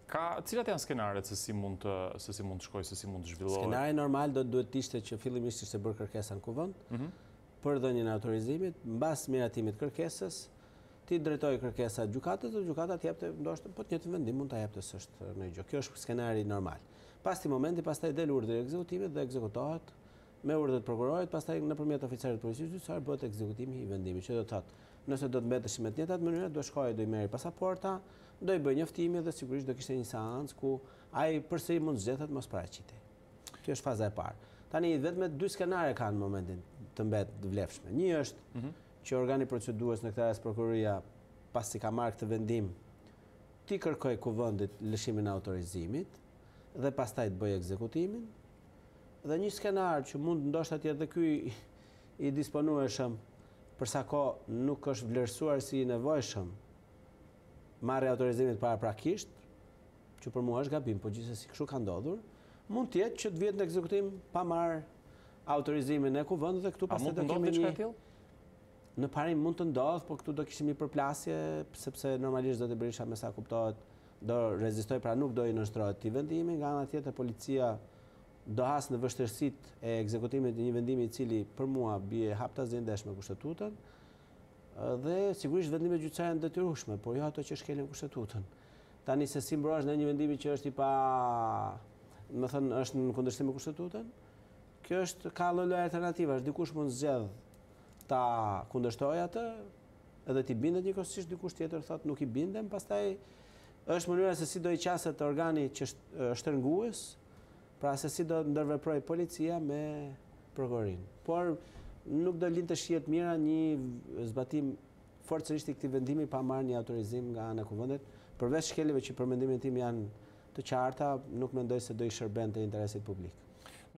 Cilat janë skenaret se si mund të shkojë, se si mund të zhvillohet? Skenari normal duhet të ishte që fillimisht ishte bërë kërkesa në kuvend për dhënien e autorizimit, mbas miratimit kërkesës, ti drejtoj kërkesa gjykatës dhe gjykata të jepte ndoshta po të njëjtin vendim mund ta jepte s'është ndonjë gjë. Kjo është skenari normal. Pas këtij momenti pastaj del urdhri i ekzekutimit dhe ekzekutohet me urdhër të prokurorit, pastaj nëpërmjet oficerit të policisë gjyqësore bëhet ekzekutimi i vendimit, që do të thotë, nëse do të mbetesh me të njëjtat mënyra, do shkojë, do i merri pasaporta, do i bëj njoftimi dhe sigurisht do kishte një seancë ku ai përsëri mund zgjedhet mos paraqitej. Kjo është faza e parë. Tani vetëm dy skenare kanë në momentin të mbetë të vlefshme. Një është që organi procedurës në këtë rast prokuroria pasi ka marrë këtë vendim, ti kërkoj kuvendit lëshimin e autorizimit dhe pastaj të bëj ekzekutimin. Dhe një skenar që mund ndoshta të jetë dhe ky i disponueshëm për sa kohë nuk është vlerësuar si i nevojshëm marrja e autorizimit paraprakisht, që për mua është gabim, po gjithsesi kështu ka ndodhur, mund të jetë që të vihet në ekzekutim pa marrë autorizimin e kuvendit dhe këtu pastaj do kemi një në parim mund të ndodh, po këtu do kishim një përplasje sepse normalisht do të Berisha me sa kuptohet do rezistoj, pra nuk do i nënshtrohet këtij vendimi, nga ana tjetër policia do has në vështirësitë e ekzekutimit të një vendimi i cili për mua bie haptazi ndesh me kushtetutën dhe sigurisht vendimet gjyqësore janë detyrueshme, por jo ato që shkelin kushtetutën. Tani se si mbrohesh në një vendimi që është më thënë është në kundërshtim me kushtetutën, kjo është ka lloj alternativash, dikush mund zgjedh ta kundërshtoj atë edhe ti bindet njëkohësisht, dikush tjetër thotë nuk i bindem, pastaj është mënyra se si do i qaset organi që është shtrëngues, pra se si do ndërveproj policia me prokurorin. Por nuk do lindte shije të mira një zbatim forcërisht i këtij vendimi pa marrë një autorizim nga ana e kuvendit, përveç shkeljeve që për mendimin tim janë të qarta, nuk mendoj se do i shërbente interesit publik.